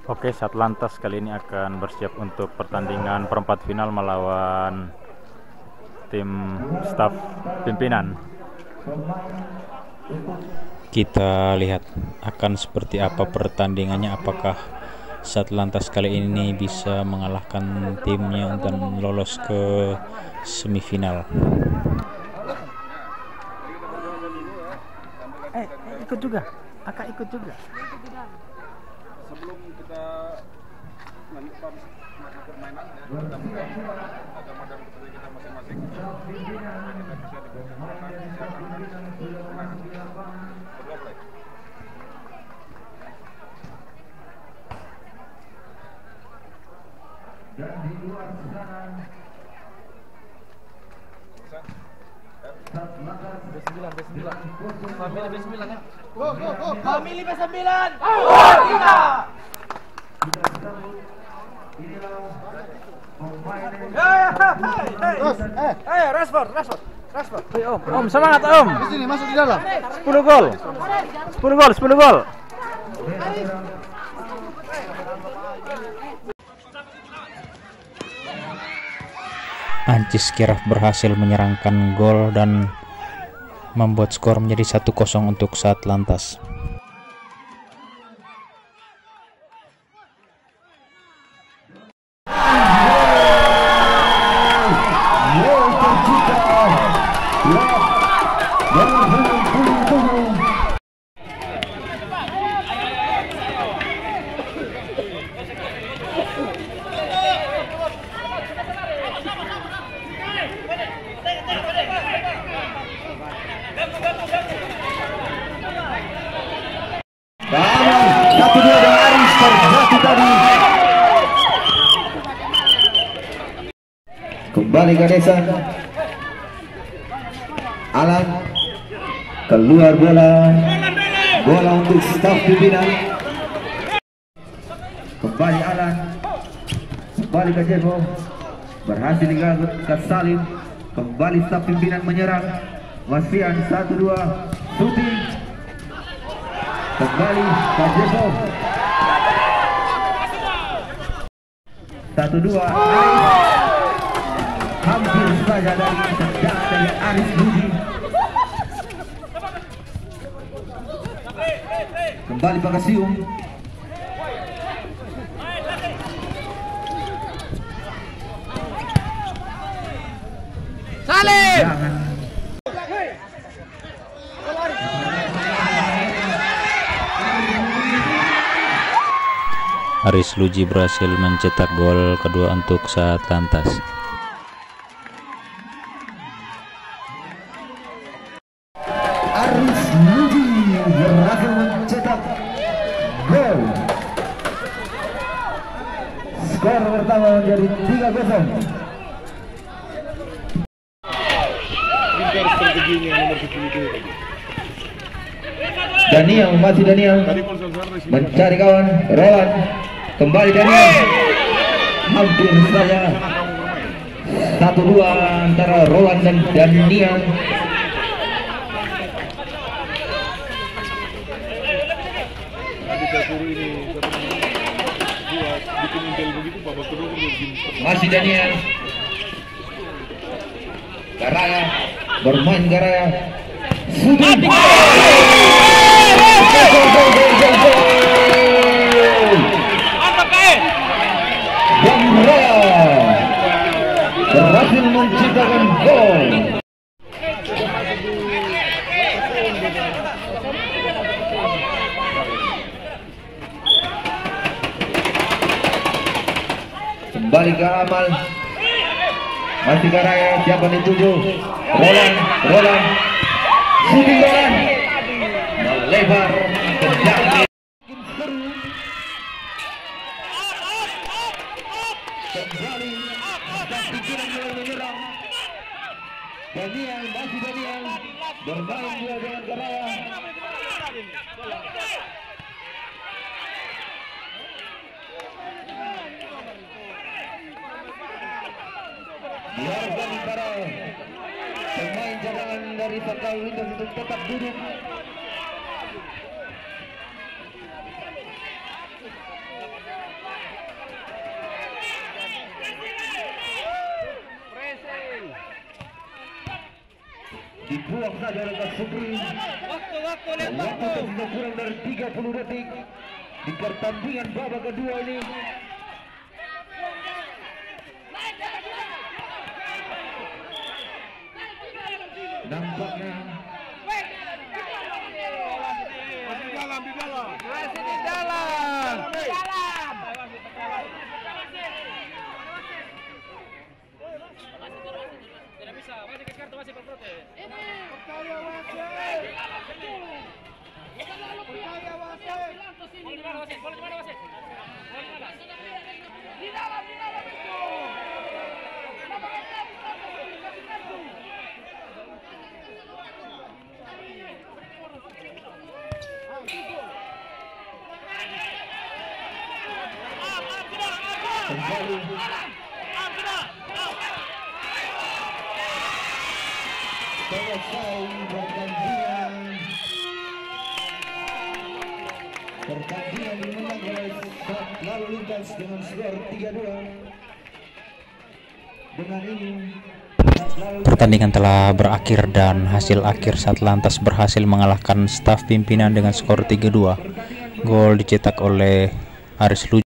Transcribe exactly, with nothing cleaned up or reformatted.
Oke, Satlantas kali ini akan bersiap untuk pertandingan perempat final melawan tim staf pimpinan. Kita lihat akan seperti apa pertandingannya, apakah Satlantas kali ini bisa mengalahkan timnya dan lolos ke semifinal. Eh, eh ikut juga, Akak ikut juga. Sebelum kita lanjutkan permainan, kita buka agama dan budaya kita masing-masing. Kita bisa dibuka kemenangan. Berdua play. Dan di luar sana B sembilan, B sembilan. Family B sembilan ya. Go, go, go. Family B sembilan. Oh, kita. Terus, eh, eh, Rashford, Rashford, Rashford. Om, Om semangat Om. Di sini masuk di dalam. sepuluh gol. sepuluh gol, sepuluh gol. Ancis Kiraf berhasil menyerangkan gol dan membuat skor menjadi satu kosong untuk Satlantas. Satu dua dari Aris terjadi tadi. Kembali ke desa. Alan keluar bola. Bola untuk staf pimpinan. Kembali Alan. Kembali ke Jevo. Berhasil digagut ke Salim. Kembali staf pimpinan menyerang. Wasian satu dua. Shooting. Kembali Kajevo satu dua. Hampir saja dari tendangan dari Aris Budi. Kembali Bagasium. Salim. Aris Luji berhasil mencetak gol kedua untuk Satlantas. Aris Luji berhasil mencetak gol. Skor pertama menjadi tiga kosong. Daniel, masih Daniel mencari kawan. Roland, kembali Daniel. Hampir saja satu dua antara Roland dan Daniel. Masih Daniel. Garaya bermain Garaya. Shooting. Dan Raya berhasil menciptakan gol. Kembali ke Amal. Masih Garaya, siapa yang dituju? Roland, Roland. Shooting Roland. Melebar tendangan. Kembali dan pikiran mulai menyerang. Daniel, masih Daniel bermain dia dengan Garaya. Biarkan para pemain cadangan dari Sakau Lintas untuk tetap duduk. dibuang saja oleh Kak Supri. Waktu, waktu, lihat Waktu waktu. tersisa kurang dari tiga puluh detik di pertandingan babak kedua ini. Nampaknya Masih dalam, di dalam. Masih di dalam. Di dalam. Tidak bisa, masih ke kartu, masih berprotes. Ini. Percaya wasit. Percaya wasit. Bola di mana wasit? Bola di mana wasit? Bola di mana? Di dalam, di dalam itu. Kenapa kita kasih kartu? kembali selesai pertandingan. Pertandingan dimenang oleh Sat Lalu Lintas dengan skor tiga dua. Dengan ini Pertandingan telah berakhir dan hasil akhir Satlantas berhasil mengalahkan staf pimpinan dengan skor tiga dua. Gol dicetak oleh Aris Lucu.